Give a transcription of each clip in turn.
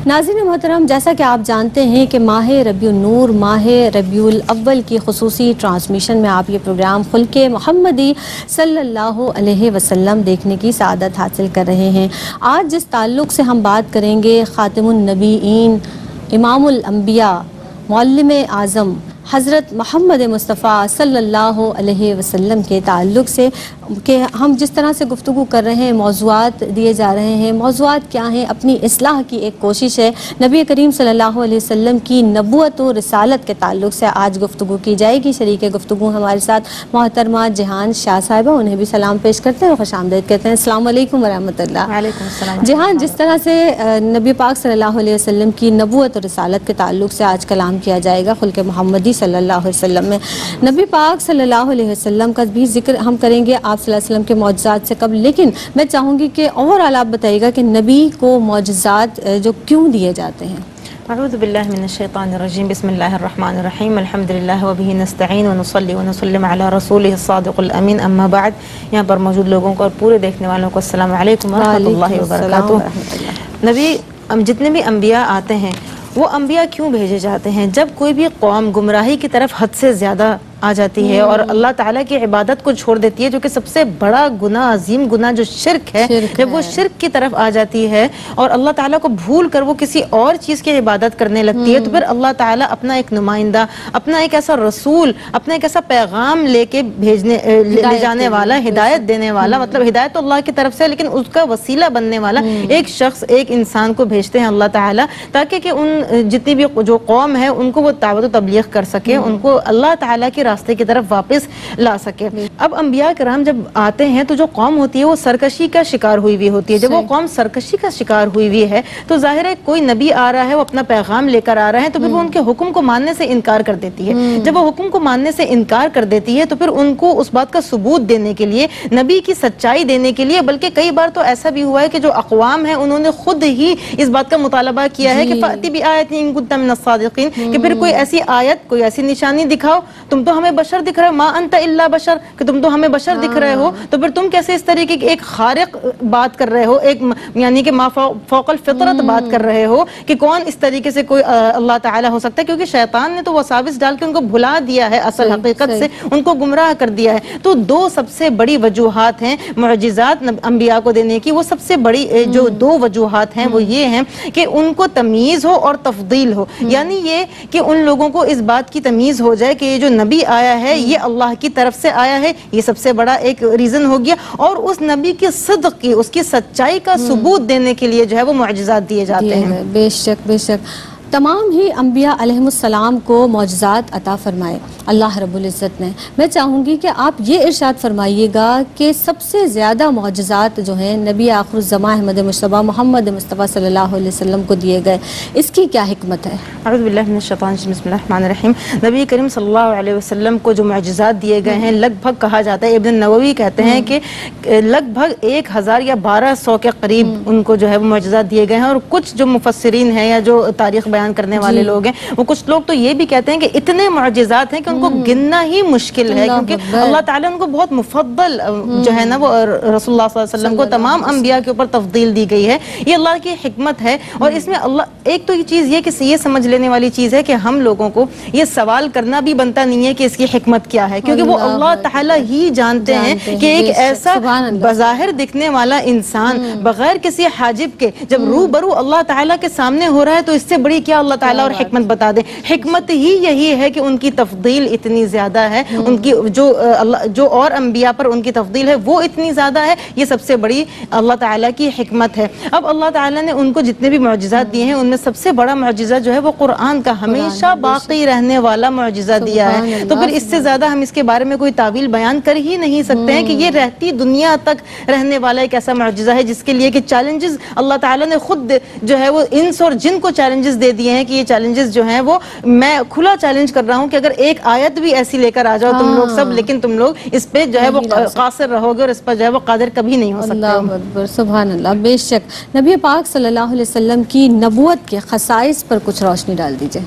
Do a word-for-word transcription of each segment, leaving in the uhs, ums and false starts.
ناظرین محترم، جیسا کہ آپ جانتے ہیں کہ ماہ ربیع النور، ماہ ربیع الاول کی خصوصی ٹرانسمیشن میں آپ یہ پروگرام خلق محمدی صلی اللہ علیہ وسلم دیکھنے کی سعادت حاصل کر رہے ہیں۔ آج جس تعلق سے ہم بات کریں گے خاتم النبیین، امام الانبیاء، معلم اعظم حضرت محمد مصطفیٰ صلی اللہ علیہ وسلم کے تعلق سے کہ ہم جس طرح سے گفتگو کر رہے ہیں، موضوعات دیے جا رہے ہیں، موضوعات کیا ہیں؟ اپنی اصلاح کی ایک کوشش ہے۔ نبی کریم صلی اللہ علیہ وسلم کی نبوت و رسالت کے تعلق سے آج گفتگو کی جائے گی۔ شریک گفتگو ہمارے ساتھ محترمہ جہان شاہ صاحبہ، انہیں بھی سلام پیش کرتے ہیں اور خوش آمدید کہتے ہیں۔ السلام علیکم ورحمۃ اللہ۔ وعلیکم السلام۔ جہان، جس طرح سے نبی پاک صلی اللہ علیہ وسلم کی نبوت و رسالت کے تعلق سے آج کلام کیا جائے گا خلق محمدی صلی اللہ علیہ وسلم میں، نبی پاک صلی اللہ علیہ وسلم کا بھی ذکر ہم کریں گے آپ صلی اللہ علیہ وسلم کے معجزات سے قبل، لیکن میں چاہوں گی کہ اوورآل آپ بتائیے گا کہ نبی کو معجزات جو کیوں دیے جاتے ہیں؟ اعوذ باللہ من الشیطان الرجیم، بسم اللہ الرحمن الرحیم، الحمدللہ وبہ نستعین ونصلی ونسلم علی رسولہ الصادق الامین، اما بعد۔ یہاں پر موجود لوگوں کو اور پورے دیکھنے والوں کو السلام علیکم ورحمۃ اللہ وبرکاتہ۔ نبی جتنے بھی انبیاء آتے ہیں وہ انبیاء کیوں بھیجے جاتے ہیں؟ جب کوئی بھی قوم گمراہی کی طرف حد سے زیادہ آ جاتی ہے اور اللہ تعالیٰ کی عبادت کو چھوڑ دیتی ہے، جو کہ سب سے بڑا گناہ، عظیم گناہ جو شرک ہے، جب وہ شرک کی طرف آ جاتی ہے اور اللہ تعالیٰ کو بھول کر وہ کسی اور چیز کی عبادت کرنے لگتی ہے، تو پھر اللہ تعالیٰ اپنا ایک نمائندہ، اپنا ایک ایسا رسول، اپنا ایک ایسا پیغام لے کے بھیجنے لے جانے والا، ہدایت دینے والا، مطلب ہدایت تو اللہ کی طرف سے، لیکن اس کا وسیلہ بننے والا ایک شخص، ایک انسان کو بھیجتے ہیں اللہ تعالیٰ، تاکہ کہ ان جتنی بھی جو قوم ہے ان کو وہ دعوت و تبلیغ کر سکے، ان کو اللہ تعالیٰ کی راستے کی طرف واپس لا سکے۔ اب انبیاء کرام جب آتے ہیں تو جو قوم ہوتی ہے وہ سرکشی کا شکار ہوئی ہوئی ہوتی ہے۔ جب وہ قوم سرکشی کا شکار ہوئی ہوئی ہے تو ظاہر ہے کوئی نبی آ رہا ہے، وہ اپنا پیغام لے کر آ رہا ہے، تو پھر وہ ان کے حکم کو ماننے سے انکار کر دیتی ہے۔ جب وہ حکم کو ماننے سے انکار کر دیتی ہے تو پھر ان کو اس بات کا ثبوت دینے کے لیے، نبی کی سچائی دینے کے لیے، بلکہ کئی بار تو ایسا بھی ہوا ہے کہ جو اقوام ہیں انہوں نے خود ہی اس بات کا مطالبہ کیا ہے کہ فَأْتِ بِآیَةٍ إِن كُنتَ مِنَ الصَّادِقِينَ، کہ پھر کوئی ایسی آیت، کوئی ایسی نشانی دکھاؤ، تم تو ہمیں بشر دکھ رہے ہو، ما انت الا بشر، کہ تم تو ہمیں بشر دکھ رہے ہو، تو پھر تم کیسے اس طریقے کی ایک خارق بات کر رہے ہو، ایک یعنی کہ ما فوق الفطرت بات کر رہے ہو، کہ کون اس طریقے سے کوئی اللہ تعالیٰ ہو سکتا ہے؟ کیونکہ شیطان نے تو وساوس ڈال کے ان کو بھلا دیا ہے اصل حقیقت سے، ان کو گمراہ کر دیا ہے۔ تو دو سب سے بڑی وجوہات ہیں معجزات انبیاء کو دینے کی، وہ سب سے بڑی جو دو وجوہات ہیں وہ یہ ہیں کہ ان کو تمیز ہو اور تفضیل ہو، یعنی یہ کہ ان لوگوں کو اس بات کی تمیز ہو جائے کہ یہ جو نبی آیا ہے یہ اللہ کی طرف سے آیا ہے، یہ سب سے بڑا ایک ریزن ہو گیا، اور اس نبی کی صدق کی، اس کی سچائی کا ثبوت دینے کے لیے جو ہے وہ معجزات دیے جاتے ہیں۔ بے شک بے شک، تمام ہی انبیاء علیہم السلام کو معجزات عطا فرمائے اللہ رب العزت نے۔ میں چاہوں گی کہ آپ یہ ارشاد فرمائیے گا کہ سب سے زیادہ معجزات جو ہیں نبی آخر الزمان احمد مصطفیٰ محمد مصطفیٰ صلی اللہ علیہ وسلم کو دیے گئے، اس کی کیا حکمت ہے؟ اعوذ باللہ من الشیطان الرجیم، بسم اللہ الرحمن الرحیم۔ نبی کریم صلی اللہ علیہ وسلم کو جو معجزات دیے گئے ہیں، لگ بھگ کہا جاتا ہے، ابن نووی کہتے ہیں کہ لگ بھگ ایک ہزار یا بارہ سو کے قریب ان کو جو ہے وہ معجزات دیے گئے ہیں، اور کچھ جو مفسرین ہیں یا جو تاریخ بیان کرنے والے لوگ ہیں، وہ کچھ لوگ تو یہ بھی کہتے ہیں کہ اتنے معجزات ہیں کہ ان کو گننا ہی مشکل ہے، کیونکہ اللہ تعالیٰ ان کو بہت مفضل جو ہے نا وہ رسول اللہ صلی اللہ علیہ وسلم کو تمام انبیاء کے اوپر تفضیل دی گئی ہے۔ یہ اللہ کی حکمت ہے، اور اس میں اللہ ایک تو یہ چیز یہ کہ یہ سمجھ لینے والی چیز ہے کہ ہم لوگوں کو یہ سوال کرنا بھی بنتا نہیں ہے کہ اس کی حکمت کیا ہے، کیونکہ وہ اللہ تعالیٰ ہی جانتے ہیں کہ ایک ایسا بظاہر دکھنے والا انسان بغیر کسی حاجب کے جب روبرو اللہ تعالیٰ کے سامنے ہو رہا ہے تو اس سے بڑی کیا اللہ تعالیٰ اور حکمت بتا دے۔ حکمت ہی یہی ہے کہ ان کی تفضیل اتنی زیادہ ہے، ان کی جو اللہ جو اور انبیاء پر ان کی تفضیل ہے وہ اتنی زیادہ ہے، یہ سب سے بڑی اللہ تعالیٰ کی حکمت ہے۔ اب اللہ تعالیٰ نے ان کو جتنے بھی معجزات دیے ہیں ان میں سب سے بڑا معجزہ جو ہے وہ قرآن کا ہمیشہ باقی رہنے والا معجزہ دیا ہے، تو پھر اس سے زیادہ ہم اس کے بارے میں کوئی تعویل بیان کر ہی نہیں سکتے ہیں کہ یہ رہتی دنیا تک رہنے والا ایک ایسا معجزہ ہے جس کے لیے کہ چیلنجز اللہ تعالیٰ نے خود جو ہے وہ انس اور جن کو چیلنجز دے دیے ہیں کہ یہ چیلنجز جو ہیں وہ میں کھلا چیلنج کر رہا ہوں کہ اگر ایک آیت بھی ایسی لے کر آ جاؤ تم لوگ سب، لیکن تم لوگ اس پہ جو ہے وہ قاصر رہو گے اور اس پر جو ہے وہ قادر کبھی نہیں ہو سکتے۔ اللہ اکبر، سبحان اللہ۔ بے شک نبی پاک صلی اللہ علیہ وسلم کی نبوت کے خصائص پر کچھ روشنی ڈال دیجئے۔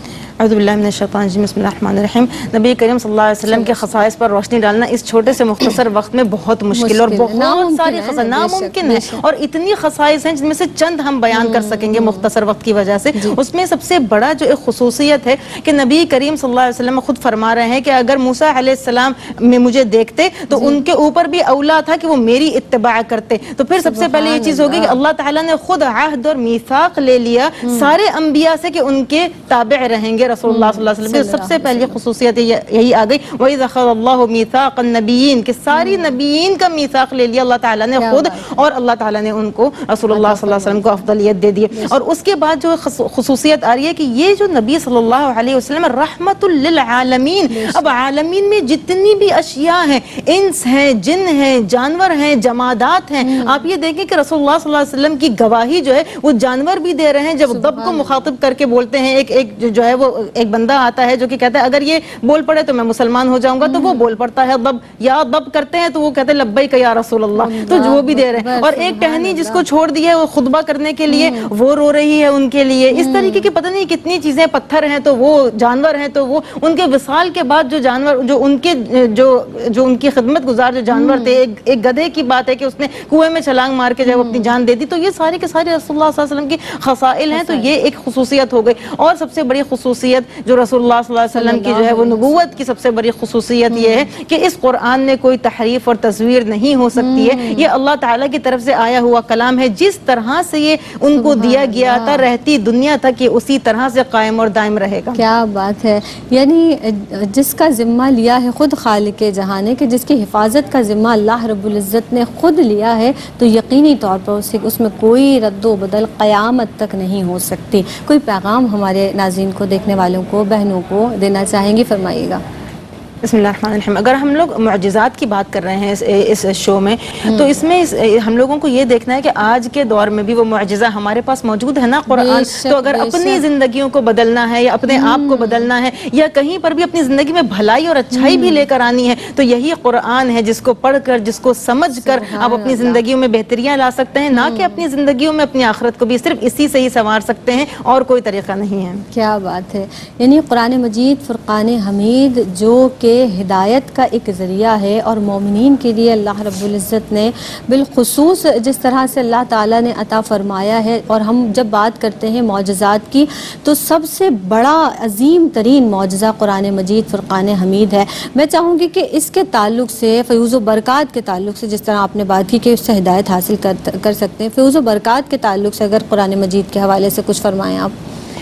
اعوذ باللہ من الشیطان الرجیم بسم اللہ الرحمن الرحیم. نبی کریم صلی اللہ علیہ وسلم کے خصائص پر روشنی ڈالنا اس چھوٹے سے مختصر وقت میں بہت مشکل اور بہت ساری خصائص ناممکن ہے, اور اتنی خصائص ہیں جن میں سے چند ہم بیان کر سکیں گے مختصر وقت کی وجہ سے. اس میں سب سے بڑا جو ایک خصوصیت ہے کہ نبی کریم صلی اللہ علیہ وسلم خود فرما رہے ہیں کہ اگر موسیٰ علیہ السلام میں مجھے دیکھتے تو ان کے اوپر بھی اولا تھا کہ وہ میری اتباع کرتے. تو پھر سب سے پہلے یہ چیز ہوگی کہ اللہ تعالیٰ نے خود عہد اور میثاق لے لیا سارے انبیاء سے کہ ان کے تابع رہیں گے رسول اللہ صلی اللہ علیہ وسلم. سب سے پہلی خصوصیت یہی آ گئی وَإِذْ أَخَذَ اللَّهُ مِيثَاقَ النَّبِيِّينَ کہ ساری نبیین کا میثاق لے لیا اللہ تعالیٰ نے خود, اور اللہ تعالیٰ نے ان کو رسول اللہ صلی اللہ علیہ وسلم کو افضلیت دے دی. اور اس کے بعد جو خصوصیت آ رہی ہے کہ یہ جو نبی صلی اللہ علیہ وسلم رحمت للعالمین. اب عالمین میں جتنی بھی اشیاء ہیں, انس ہیں, جن ہیں, جانور ہیں, جمادات ہیں, آپ یہ دیکھیں کہ رسول اللہ صلی اللہ علیہ وسلم کی گواہی جو ہے وہ جانور بھی دے رہے ہیں. جب ضب کو مخاطب کر کے بولتے ہیں, ایک ایک جو ہے وہ ایک بندہ آتا ہے جو کہ کہتا ہے اگر یہ بول پڑے تو میں مسلمان ہو جاؤں گا, تو وہ بول پڑتا ہے ضب, یا ضب کرتے ہیں تو وہ کہتے ہیں لبیک یا رسول اللہ, تو جو بھی دے رہے ہیں. اور ایک ٹہنی جس کو چھوڑ دیا ہے وہ خطبہ کرنے کے لیے, وہ رو رہی ہے ان کے لیے. اس طریقے کی پتہ نہیں کتنی چیزیں, پتھر ہیں تو وہ, جانور ہیں تو وہ, ان کے وصال کے بعد جو جانور جو ان کے جو جو ان کی خدمت گزار جو جانور تھے, ایک گدھے کی بات ہے کہ اس نے کنویں میں چھلانگ مار کے جو اپنی جان دے دی. تو یہ سارے کے سارے رسول اللہ صلی اللہ علیہ وسلم کی خصائل ہیں. تو یہ ایک خصوصیت ہو گئی. اور سب سے بڑی خصوصیت جو رسول اللہ صلی اللہ علیہ وسلم کی جو ہے وہ نبوت کی سب سے بڑی خصوصیت یہ ہے کہ اس قرآن میں کوئی تحریف اور تزویر نہیں ہو سکتی ہے. یہ اللہ تعالیٰ کی طرف سے آیا ہوا کلام ہے. جس طرح سے یہ ان کو دیا گیا تھا رہتی دنیا تک یہ اسی طرح سے قائم اور دائم رہے گا. کیا بات ہے. یعنی جس کا ذمہ لیا ہے خود خالق جہان ہے, کہ جس کی حفاظت کا ذمہ اللہ رب العزت نے خود لیا ہے, تو یقینی طور پر اس میں کوئی رد و بدل قیامت تک نہیں ہو سکتی. کوئی پیغام ہمارے ناظرین کو, دیکھنے والوں کو, بہنوں کو دینا چاہیں گے, فرمائیے گا. بسم اللہ الرحمن الرحیم. اگر ہم لوگ معجزات کی بات کر رہے ہیں اس شو میں, تو اس میں ہم لوگوں کو یہ دیکھنا ہے کہ آج کے دور میں بھی وہ معجزہ ہمارے پاس موجود ہے نا قرآن. تو اگر اپنی زندگیوں کو بدلنا ہے یا اپنے آپ کو بدلنا ہے یا کہیں پر بھی اپنی زندگی میں بھلائی اور اچھائی بھی لے کر آنی ہے, تو یہی قرآن ہے جس کو پڑھ کر, جس کو سمجھ کر آپ اپنی زندگیوں میں بہتریاں لا سکتے ہیں, نہ کہ اپنی زندگیوں میں اپنی آخرت کو بھی صرف اسی سے ہی سنوار سکتے ہیں, اور کوئی طریقہ نہیں ہے. کیا بات ہے. یعنی قرآن مجید فرقان حمید جو کہ ہدایت کا ایک ذریعہ ہے, اور مومنین کے لیے اللہ رب العزت نے بالخصوص جس طرح سے اللہ تعالیٰ نے عطا فرمایا ہے. اور ہم جب بات کرتے ہیں معجزات کی, تو سب سے بڑا عظیم ترین معجزہ قرآن مجید فرقان حمید ہے. میں چاہوں گی کہ اس کے تعلق سے, فیوز و برکات کے تعلق سے, جس طرح آپ نے بات کی کہ اس سے ہدایت حاصل کر کر سکتے ہیں, فیوز و برکات کے تعلق سے اگر قرآن مجید کے حوالے سے کچھ فرمائیں آپ.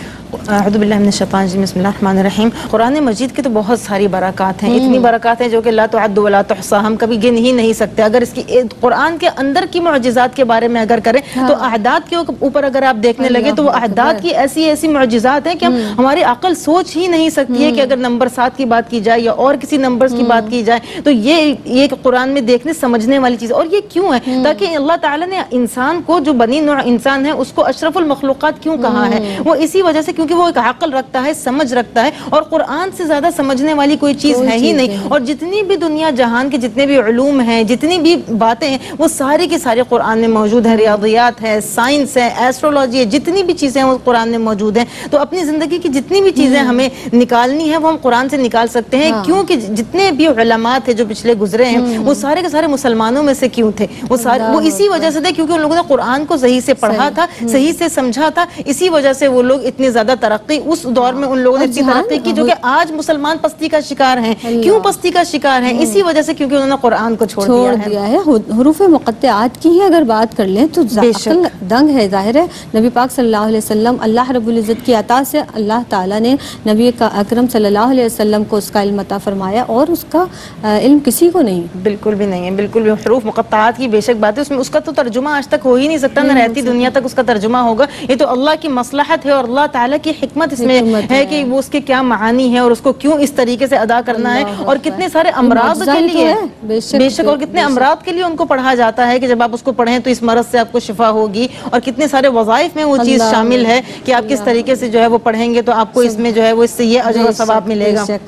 اعوذ باللہ من الشیطان الرجیم بسم اللہ الرحمن الرحیم. قرآن مجید کی تو بہت ساری برکات ہیں, اتنی برکات ہیں جو کہ لا تعد ولا تحصى, ہم کبھی گن ہی نہیں سکتے. اگر اس کی قرآن کے اندر کی معجزات کے بارے میں اگر کریں تو اعداد کے اوپر اگر آپ دیکھنے لگے تو وہ اعداد کی ایسی ایسی معجزات ہیں کہ ہم ہماری عقل سوچ ہی نہیں سکتی ہے کہ اگر نمبر سات کی بات کی جائے یا اور کسی نمبرز کی بات کی جائے تو یہ یہ قرآن میں دیکھنے سمجھنے والی چیز. اور یہ کیوں ہے؟ تاکہ اللہ تعالیٰ نے انسان کو, جو بنی نوع انسان ہے, اس کو اشرف المخلوقات کیوں کہا ہے؟ وہ اسی وجہ سے کیونکہ وہ ایک عقل رکھتا ہے, سمجھ رکھتا ہے, اور قرآن سے زیادہ سمجھنے والی کوئی چیز ہے ہی نہیں. اور جتنی بھی دنیا جہان کے جتنے بھی علوم ہیں, جتنی بھی باتیں ہیں, وہ ساری کی ساری قرآن میں موجود ہیں. ریاضیات ہے, سائنس ہے, ایسٹرولوجی ہے, جتنی بھی چیزیں وہ قرآن میں موجود ہیں. تو اپنی زندگی کی جتنی بھی چیزیں ہمیں نکالنی ہے وہ ہم قرآن سے نکال سکتے ہیں. کیونکہ جتنے بھی علماء تھے جو پچھلے گزرے ہیں وہ سارے کے سارے مسلمانوں میں سے کیوں تھے؟ وہ سارے وہ اسی وجہ سے تھے کیونکہ ان لوگوں نے قرآن کو صحیح سے پڑھا تھا, صحیح سے سمجھا تھا. اسی وجہ سے وہ لوگ اتنی زیادہ ترقی اس دور میں ان لوگوں نے اتنی ترقی کی جو کہ آج مسلمان پستی کا شکار ہیں. کیوں پستی کا شکار ہیں؟ اسی وجہ سے کیونکہ انہوں نے قرآن کو چھوڑ دیا ہے. حروف مقطعات کی ہی اگر بات کر لیں تو عقل دنگ ہے. ظاہر ہے نبی پاک صلی اللہ علیہ وسلم, اللہ رب العزت کی عطا سے اللہ تعالیٰ نے نبی کا اکرم صلی اللہ علیہ وسلم کو اس کا علم عطا فرمایا, اور اس کا علم کسی کو نہیں. بالکل بھی نہیں ہے, بالکل بھی. حروف مقطعات کی بے شک بات ہے, اس میں اس کا تو ترجمہ آج تک ہو ہی نہیں سکتا, نہ رہتی دنیا تک اس کا ترجمہ ہوگا. یہ تو اللہ کی مصلحت ہے اور اللہ تعالیٰ کی حکمت اس میں ہے کہ وہ اس کے کیا معانی ہے اور اس کو کیوں اس طریقے سے ادا کرنا ہے. اور کتنے سارے امراض کے لیے, بے شک, اور کتنے امراض کے لیے ان کو پڑھا جاتا ہے کہ جب آپ اس کو پڑھیں تو اس مرض سے آپ کو شفا ہوگی. اور کتنے سارے وظائف میں وہ چیز شامل ہے کہ آپ کس طریقے سے جو ہے وہ پڑھیں گے تو آپ کو اس میں جو ہے وہ اس سے یہ اجر و ثواب ملے گا.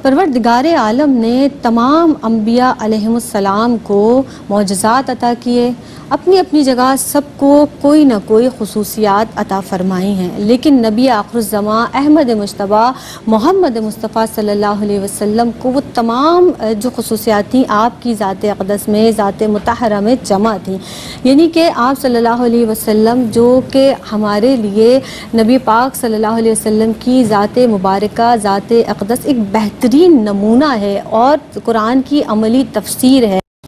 پروردگار عالم نے تمام انبیاء علیہم السلام کو معجزات عطا کیے، اپنی اپنی جگہ سب کو کوئی نہ کوئی خصوصیات عطا فرمائی ہیں، لیکن نبی آخر الزماں احمد مجتبی محمد مصطفیٰ صلی اللہ علیہ وسلم کو وہ تمام جو خصوصیات تھیں آپ کی ذات اقدس میں، ذات مطہرہ میں جمع تھیں، یعنی کہ آپ صلی اللہ علیہ وسلم جو کہ ہمارے لیے نبی پاک صلی اللہ علیہ وسلم کی ذات مبارکہ، ذات اقدس ایک بہترین نمونہ ہے اور قرآن کی عملی تفسیر ہے۔